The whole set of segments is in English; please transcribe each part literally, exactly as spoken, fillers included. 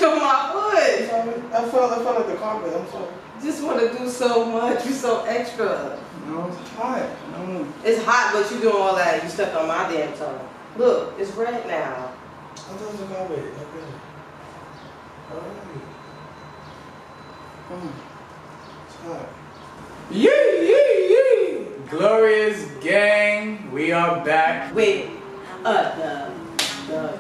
on my foot. I felt, I felt like the carpet. I'm sorry. Just want to do so much. You're so extra. No, it's hot. No. It's hot, but you doing all that. You stuck on my damn tongue. Look, it's red now. I thought it was a carpet. Okay. Alright. Hmm. It's hot. Yee, yee, yee! Glorious gang, we are back. Wait, uh, the, the, uh,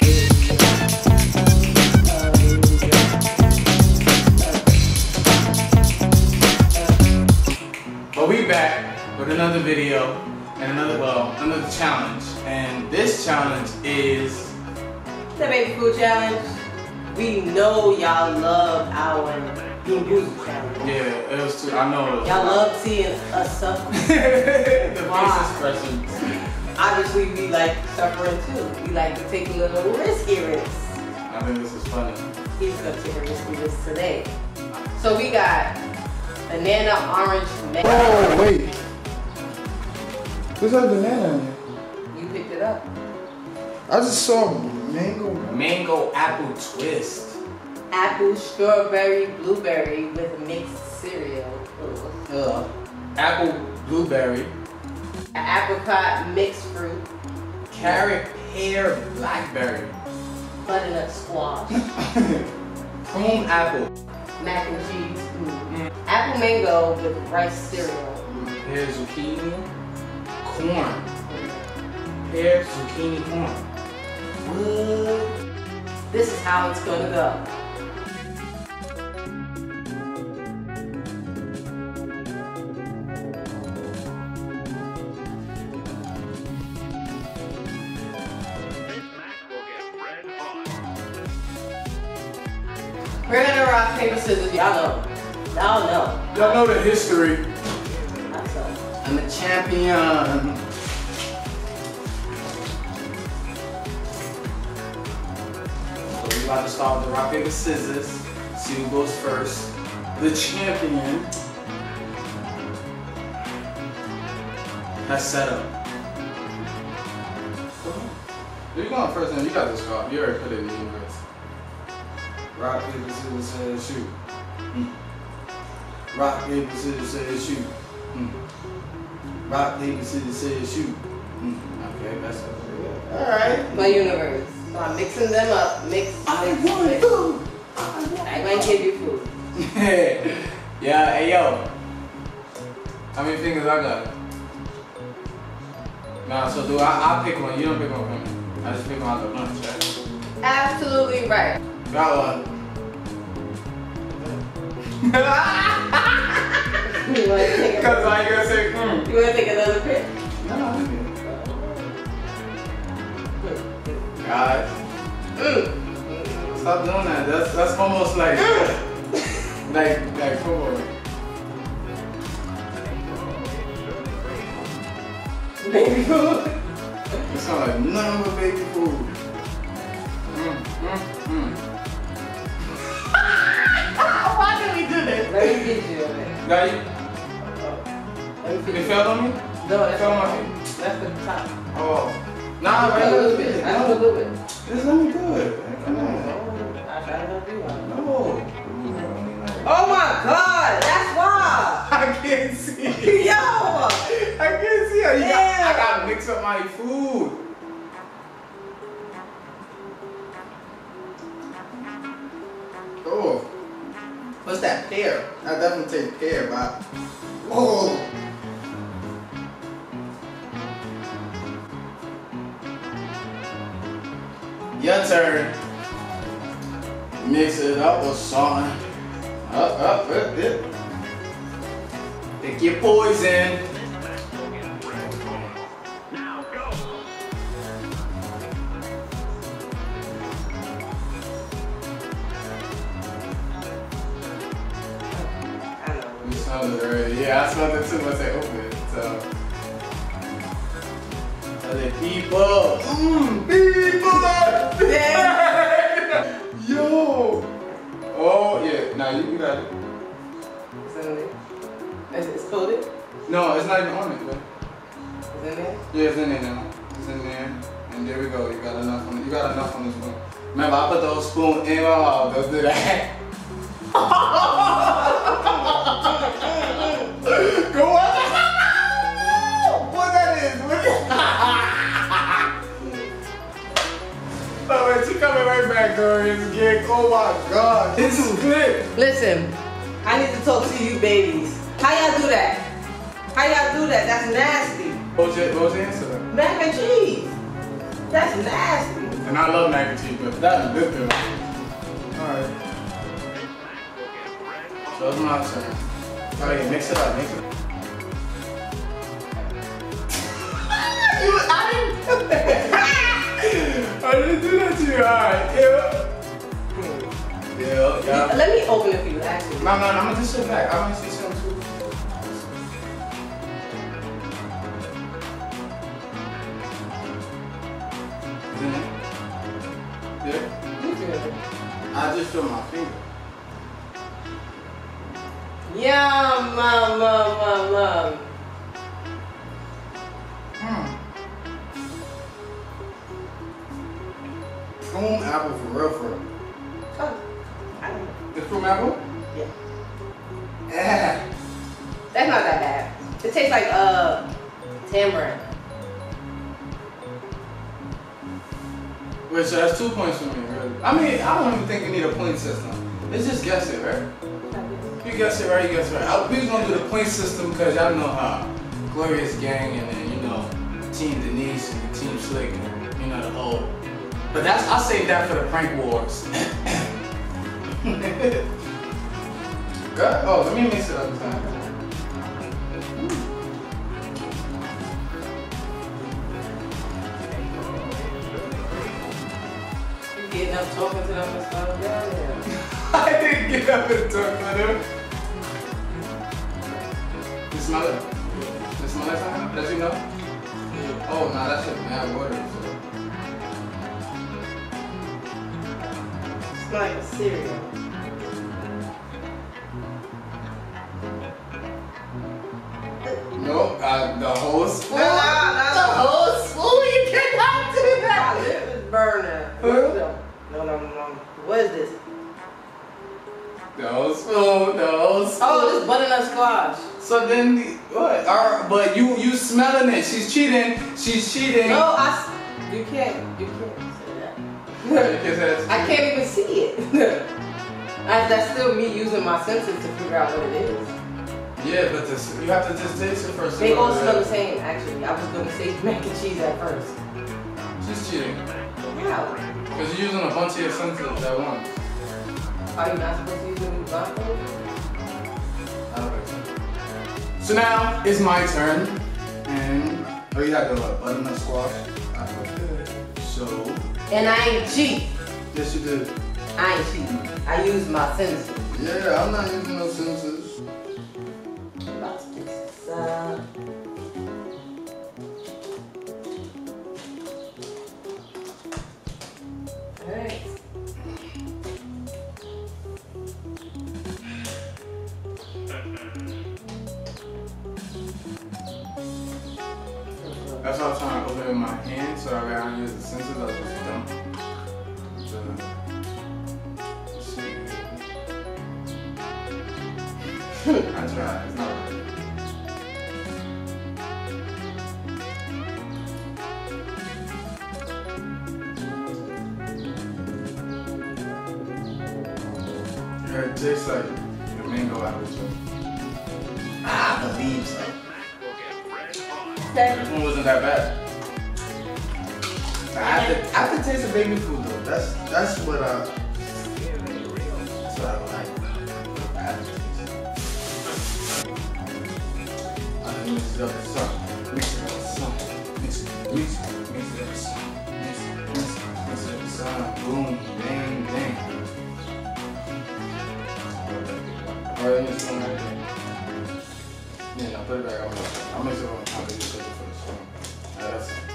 But we back with another video and another, well, another challenge. And this challenge is the baby food challenge. We know y'all love our Bean Boozled challenge. yeah, it was too, I know. Y'all love seeing us suffer. The face expressions. Obviously, we like suffering too. We like to take a little risky risks. I think this is funny. He's gonna take a risky risk today. So we got banana orange mango. Oh, wait. This has banana in it. You picked it up. I just saw mango. Mango apple twist. Apple, strawberry, blueberry with mixed cereal. Ugh. Ugh. Apple blueberry. Apricot mixed fruit. Carrot pear blackberry. Butternut squash. Prune apple. Mac and cheese. Mm. Mm. Apple mango with rice cereal. Pear zucchini. Corn. Pear zucchini corn. What? This is how it's gonna go. We're gonna rock, paper, scissors. Y'all know. Y'all know. Y'all know the history. That's all. I'm a champion. So we about to start with the rock, paper, scissors. See who goes first. The champion has set up. You're going first, and you got this card. You already put it in the universe. Rock, paper, scissors, scissors, shoot. Mm. Rock, paper, scissors, scissors, shoot. Mm. Rock, paper, scissors, scissors, shoot. Mm. Okay, that's it. Alright, my universe. So I'm mixing them up. Mix, mix, I want mix. food. I I might give you food. Yeah, hey yo. How many fingers I got? Nah, so do I, I'll pick one. You don't pick one for me. I just pick one out the lunch check. Absolutely right. Got one. You wanna take Because a, I gonna say, hmm. you wanna take another pick? No, I'm good. Guys. Mm. Stop doing that. That's that's almost like like like football. Baby food. It sounds like nothing but baby food. Mm, mm, mm. Why did we do this? Let me get you on it. Got you? Let me It get you. fell on me? No, that's Fell on my the feet? That's the top. Oh. Nah, I right. a little bit. I know a little bit. Just let me do it. Come on. I try to help you out. No. Oh my God, that's why. I can't see. Yo. I can't see. You got, I Yeah. gotta mix up my food. Oh. What's that? Pear. I definitely take pear, but. Oh. Your turn. Mix it up with something. Up, up, up, up. Pick your poison. You smelled it already. Yeah, I smelled it too once I opened it. So. Tell the people. Mmm, people. Yeah. Yo. Oh, yeah. Nah, you, you got it. It's in there. It's, it's coated? No, it's not even on it, but. It's in there? Yeah, it's in there now. It's in there. And there we go. You got enough on it. You got enough on this one. Remember, I put the whole spoon in my mouth. Let's do that. Go on. What that is? What is Oh, man, she coming right back, girl. Again. Oh my God. This is good. Listen, I need to talk to you babies. How y'all do that? How y'all do that? That's nasty. What was your, what was your answer? Mac and cheese. That's nasty. And I love mac and cheese, but that's good thing. Alright. So it's my turn. Alright, mix it up, mix it up. I didn't do that. I didn't do that to you. Alright, yeah. Yeah, yeah. Let me open it for you, actually. No, no, no, I'm gonna just sit back. I want to see something too. Yeah? I just feel my finger. Yum, mum, mum, mum, mum. Hmm. Prune apple for real, for real. Oh, I don't know. It's prune apple? Yeah. Yeah. That's not that bad. It tastes like uh tamarind. Wait, so that's two points for me, really. I mean, I don't even think you need a point system. It's just guess it, right? You guess it right, you guess it right. I, we was gonna do the point system because y'all know how Glorious Gang and then, you know, Team Denise and Team Slick and, you know, the whole. But that's, I saved that for the prank wars. Good. Oh, let me mix it up this time. Getting up talking to them and stuff down there. I didn't get up and talk to them. You smell it? You smell it something? Does you know? Oh, no, nah, that's just mad water. It smells like a cereal. No, uh, the whole spoon. No, no, no, the no. whole spoon. You cannot do that. My lip is burning. Huh? No, no, no, no. What is this? The whole spoon. The whole spoon. Oh, this butternut squash. So then, the, what? Our, but you, you smelling it? She's cheating. She's cheating. No, I. s- You can't. You can't say that. You can say that. I can't even see it. I, that's still me using my senses to figure out what it is. Yeah, but this, you have to just taste it first. They all smell the same, actually. I was going to say mac and cheese at first. She's cheating. How? Because you're using a bunch of your senses at once. Are you not supposed to use them blindfold? I don't think so. So now it's my turn. And, oh, you had the what, butternut squash? I did. So. And I ain't cheat. Yes, you did. I ain't cheating. I use my senses. Yeah, I'm not using no senses. About to mix this up. Alright. That's why I'm trying to open it with my hand, so I gotta use the senses. I was just dumb. So, let's see. I tried. It's not good. Yeah, it tastes like the mango apple too. I believe so. Okay. This one wasn't that bad. I have to, I have to taste the baby food though. That's that's what I that's what I like. I have to taste it. I mix it up with some. Mix it up with some. Mix it, mix it, mix it up with some. Mix it, mix it, mix it up with some. Boom, bang, bang. Alright, let me see one right there. Yeah, now put it back. I'll, I'll mix it on top of you for this one. Alright, that's it.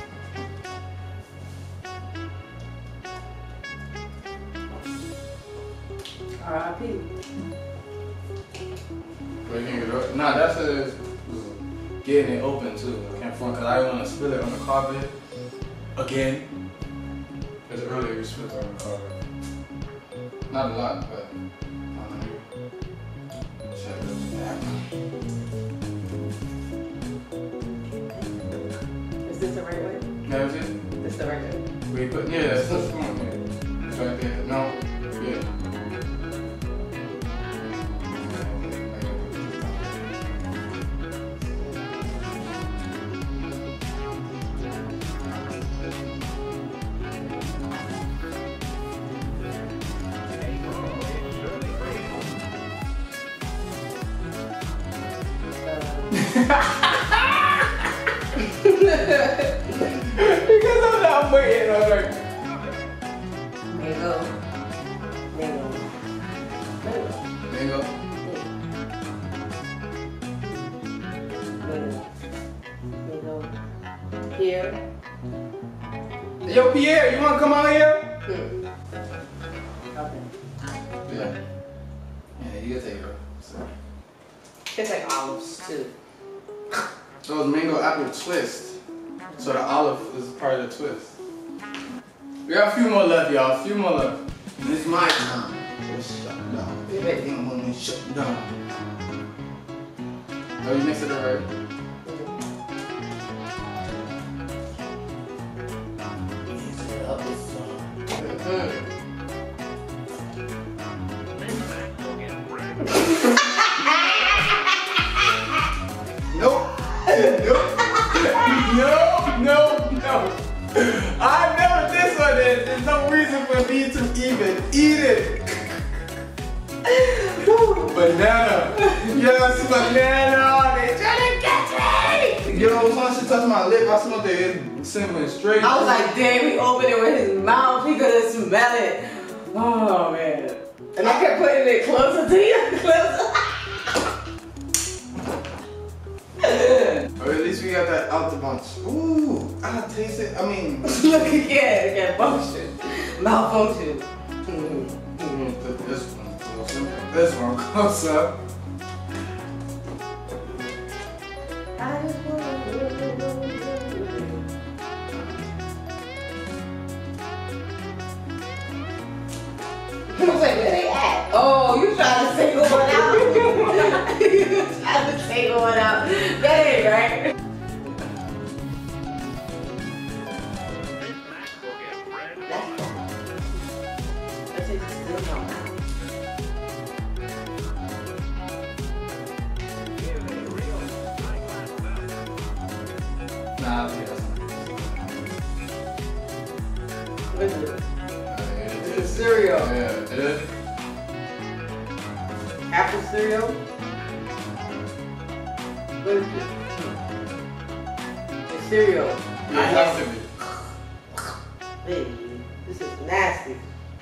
R I P. Wait, can you get it? Nah, that's a, getting it open too. I can't front because I don't want to spill it on the carpet again. Because earlier you spilled it on the carpet. Not a lot, but. Um, check it back. Is this the right way? That was it? This the right way? We put, yeah, that's the spoon here. It's right there. No, yeah. Because I'm not waiting on her. Mango. Mango. Mango. Mango. Mango. Mango. Here. Yo, Pierre, you wanna come out here? Hmm. Okay. Yeah. Yeah, you can take it. So. Tastes like olives too. So it's mango apple twist. So the olive is part of the twist. We got a few more left, y'all. A few more left. And it's my time. So shut down. Everything I'm gonna shut down. Oh, you mixed it already? Mix it up with some. Mm. Nope. Nope. No, no, no. I never this one is. There's no reason for me to even eat it. Banana. Yes, banana. They trying to catch me. Yo, as long as she touched my lip, I smelled it cinnamon straight. I was like, dang, we opened it with his mouth. He could have smelled it. Oh, man. And I kept putting it closer to you. Closer. Or at least we got that out the bunch. Ooh, I taste it. I mean, Look again, again, function. Malfunction. Mm-hmm. mm, put this one closer. This one closer. I just wanna I was like, where they at? Oh, you trying to single one out? You trying to single one out? That ain't right. That's it. Still not. Nah, I'll get it. What is it? It's It's a cereal. Yeah, it is. Apple cereal? What is it? It's cereal. Yeah, it has to be. Hey, this is nasty.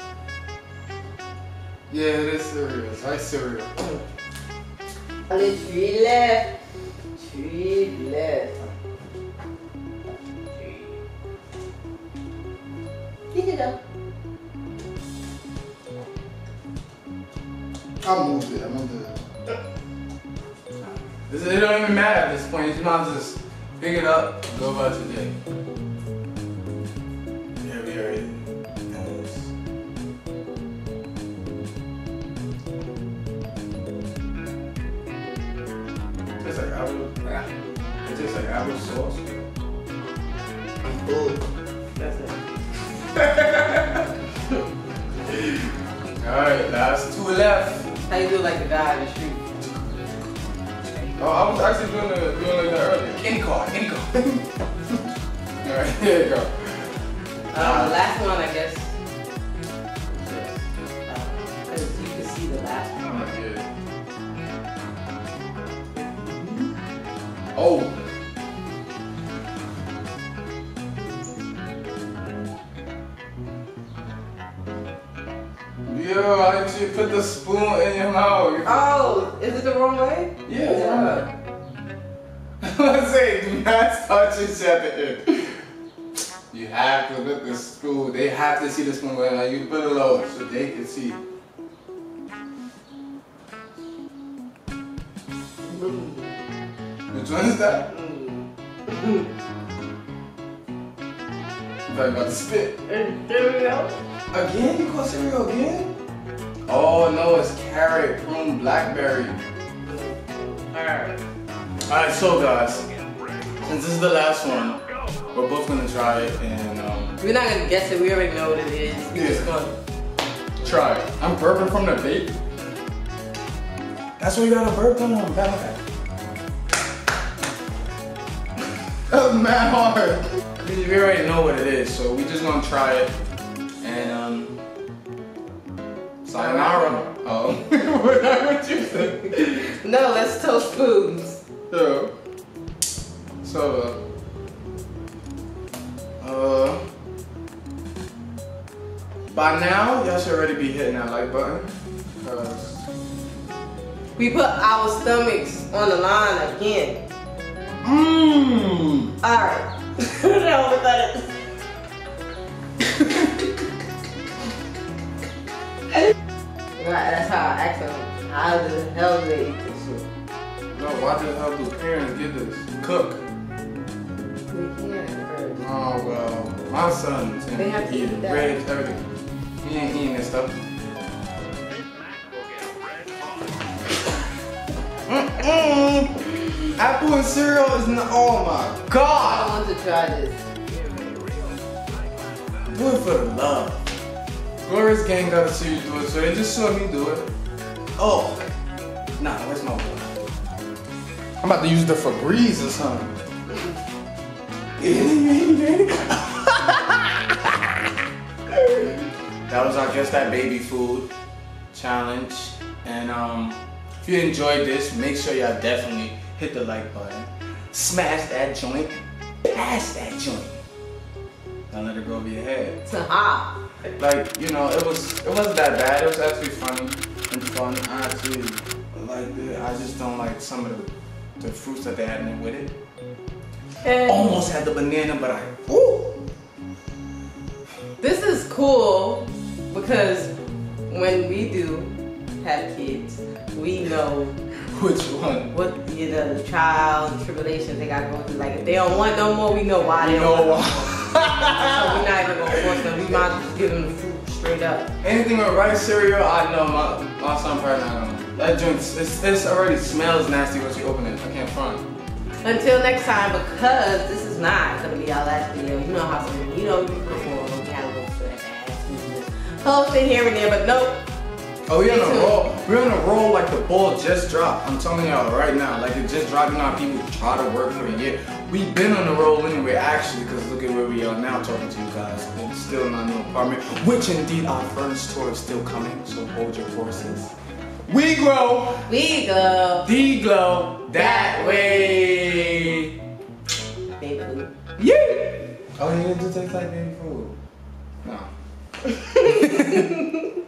Yeah, it is cereal. It's like cereal. Only three left. Three left. Here you go. I moved it. I moved it. This, it don't even matter at this point. You might just pick it up and go about your day. Yeah, we are it. Tastes like apple. It tastes like apple sauce. Ooh, that's it. Alright, last two left. How you do like the guy in the street? Oh, I was actually doing, the, doing like that earlier. Candy card, candy card. Alright, here you go. Um, the last one, I guess. Because you can see the last one. Oh, yeah. Oh. Yo, how did you put the spoon in your mouth? Oh, is it the wrong way? Yeah, it's not. Let's say, do not touch it at the end. You have to look the spoon. They have to see the spoon when like, you put it low so they can see. Mm. Which one is that? Mm. I'm talking about the spit. And cereal? Again? You call cereal again? Oh no, it's carrot, prune, blackberry. Alright. Alright, so guys, since this is the last one, we're both gonna try it and um We're not gonna guess it, we already know what it is. We're Yeah. just gonna try it. I'm burping from the vape. That's what you gotta burp on. That was mad hard. We already know what it is, so we just gonna try it. And um sayonara. Oh, what what you said? No, let's toast spoons. So, so uh, uh by now y'all should already be hitting that like button. Cause We put our stomachs on the line again. mmm. Alright. I don't know what that is. Right, that's how I ask them. How the hell do they eat this shit? No, why the hell do parents get this? Cook. We can't first. Oh well, my son's and They have to he eat eat that. ribs, everything. He ain't eating this stuff. Mm-mm. Apple and cereal is not. Oh my I god! want to try this. Do it for the love. Glorious gang gotta see you do it, so they just saw me do it. Oh, nah, where's my water? I'm about to use the Febreze or something. That was, I guess, that baby food challenge. And um, if you enjoyed this, make sure y'all definitely hit the like button. Smash that joint. Pass that joint. Don't let it go over your head. Aha. Like, you know, it was it wasn't that bad. It was actually funny and fun. I actually liked it. I just don't like some of the, the fruits that they had in it with it. And Almost had the banana, but I ooh. this is cool because when we do have kids, we know Which one? what you know, the trials and tribulations they gotta go through. Like if they don't want no more, we know why they You don't know want why? no more. So we're not even gonna force them. We might as well just give them the fruit straight up. Anything with rice cereal, I know my my son probably not gonna. That drink, it's, it's already smells nasty once you open it. I can't front. Until next time, because this is not gonna be our last video. You know how some, you know, before we had a little sweat ass. We just post it here and there, but nope. Oh, we're on Me a too. roll. We're on a roll like the ball just dropped. I'm telling y'all right now, like it just dropped. You know how people try to work for a year. We've been on the roll anyway, actually, because look at where we are now talking to you guys. And still in our new apartment, which indeed our furnace tour is still coming. So hold your horses. We grow, We go. DGlo that way. Baby food. Yeah. Oh, you didn't just taste like baby food. No.